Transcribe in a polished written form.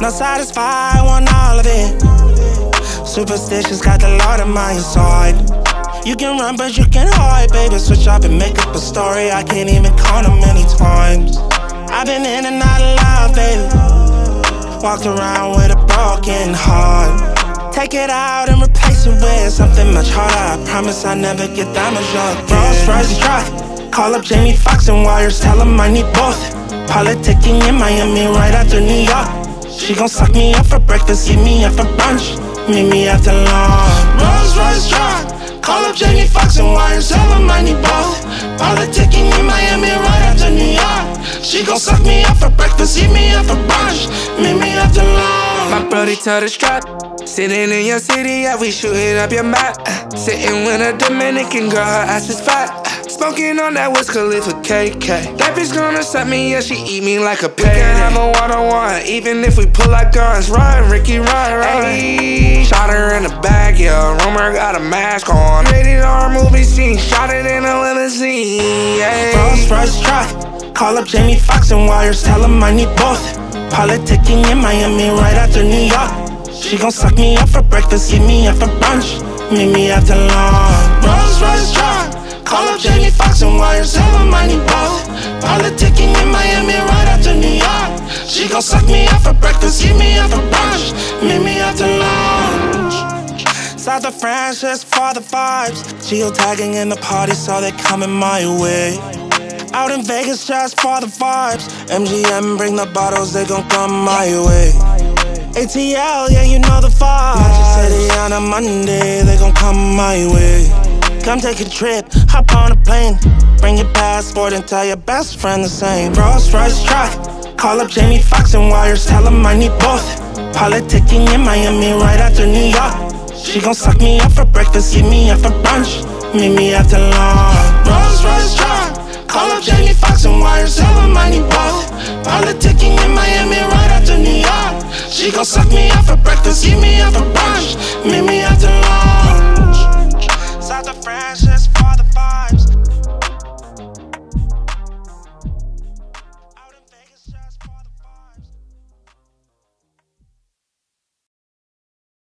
not satisfied, want all of it. Superstitious, got the Lord on my side. You can run, but you can hide, baby. Switch up and make up a story, I can't even count how many times I've been in and out of love, baby. Walked around with a broken heart. Take it out and replace it with something much harder. I promise I never get damaged again. Rolls Royce truck, call up Jamie Foxx and wires, tell him I need both. Politicking in Miami right after New York. She gon' suck me up for breakfast, eat me up for brunch, meet me after lunch. Rolls Royce truck, call up Jamie Foxx and wires, tell him I need both. Politicking in Miami right after New York. She gon' suck me up for breakfast, eat me up for brunch, meet me after lunch. My brody tell the strap, sitting in your city, yeah, we shooting up your map. Sitting with a Dominican girl, her ass is fat. Smoking on that Wiz Khalifa KK. That bitch gonna set me, yeah, she eat me like a pig. We can have a one-on-one, even if we pull out guns. Run, Ricky, run, run. Ay, shot her in the back, yeah, rumor got a mask on. Rated R movie scene, shot it in a limousine, yeah. Rolls Royce truck, call up Jamie Foxx and wires, tell him I need both. Politicking in Miami right after New York. She gon' suck me up for breakfast, eat me up for brunch, meet me after lunch. Rolls Royce truck, call up Jamie Foxx and wires, tell him I need both. Politicking in Miami right after New York. She gon' suck me up for breakfast, eat me up for brunch, meet me after lunch. South of France just for the vibes. Geotagging in the party, so they coming my way. Out in Vegas just for the vibes. MGM bring the bottles, they gon' come my way. ATL, yeah, you know the vibe. Magic City on a Monday, they gon' come my way. Come take a trip, hop on a plane. Bring your passport and tell your best friend the same. Rolls Royce truck, call up Jamie Foxx and wires, tell him I need both. Politicking in Miami right after New York. She gon' suck me up for breakfast, eat me up for brunch, meet me after lunch. Rolls Royce truck, call up Jamie Foxx and wires, tell him I need both. Politicking in Miami right after New York. She gon' suck me up for breakfast, eat me up for brunch, meet me after lunch. South of France, just